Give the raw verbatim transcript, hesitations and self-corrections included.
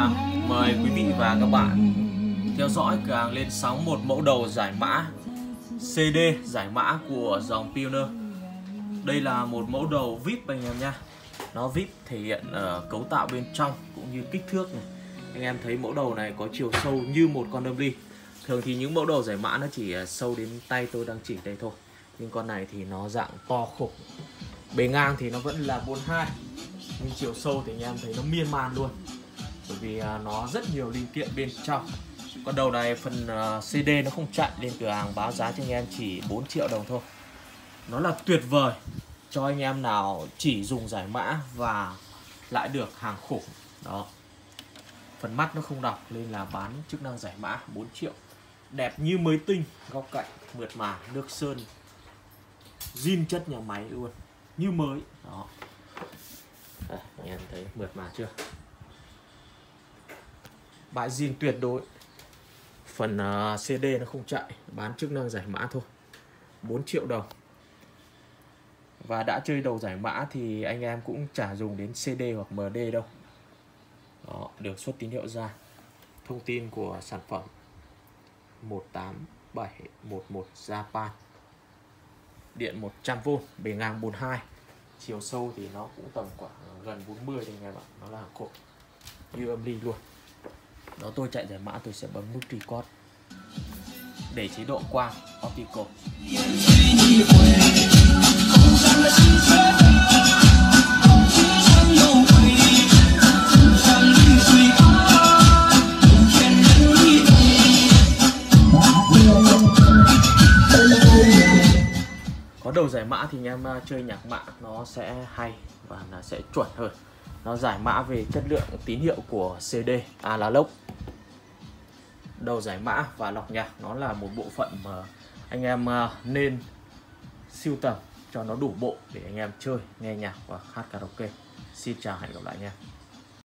À, mời quý vị và các bạn theo dõi cửa hàng lên sóng một mẫu đầu giải mã xê đê giải mã của dòng Pioneer. Đây là một mẫu đầu vê i pê anh em nhé. Nó vê i pê thể hiện uh, cấu tạo bên trong cũng như kích thước này. Anh em thấy mẫu đầu này có chiều sâu như một con đâm ly. Thường thì những mẫu đầu giải mã nó chỉ sâu đến tay tôi đang chỉ đây thôi, nhưng con này thì nó dạng to khủng. Bề ngang thì nó vẫn là bốn hai, nhưng chiều sâu thì anh em thấy nó miên man luôn, bởi vì nó rất nhiều linh kiện bên trong. Con đầu này phần xê đê nó không chạy, lên cửa hàng báo giá cho anh em chỉ bốn triệu đồng thôi. Nó là tuyệt vời cho anh em nào chỉ dùng giải mã và lại được hàng khủng. Đó, phần mắt nó không đọc nên là bán chức năng giải mã bốn triệu. Đẹp như mới tinh, góc cạnh mượt mà, nước sơn zin chất nhà máy luôn, như mới. Đó, à, anh em thấy mượt mà chưa? Bãi zin tuyệt đối. Phần uh, xê đê nó không chạy, bán chức năng giải mã thôi, bốn triệu đồng. Và đã chơi đầu giải mã thì anh em cũng chả dùng đến xê đê hoặc em đê đâu. Đó, được xuất tín hiệu ra. Thông tin của sản phẩm một tám bảy một một Japan. Điện một trăm vôn, bề ngang bốn hai. Chiều sâu thì nó cũng tầm khoảng gần bốn mươi đây anh em ạ. Nó là hàng khủng như âm ly luôn. Đó, tôi chạy giải mã tôi sẽ bấm nút record để chế độ quang optical. Có đầu giải mã thì anh em chơi nhạc mã nó sẽ hay và nó sẽ chuẩn hơn. Nó giải mã về chất lượng tín hiệu của xê đê, analog. Đầu giải mã và lọc nhạc nó là một bộ phận mà anh em nên sưu tầm cho nó đủ bộ để anh em chơi, nghe nhạc và hát karaoke. Xin chào, hẹn gặp lại nha.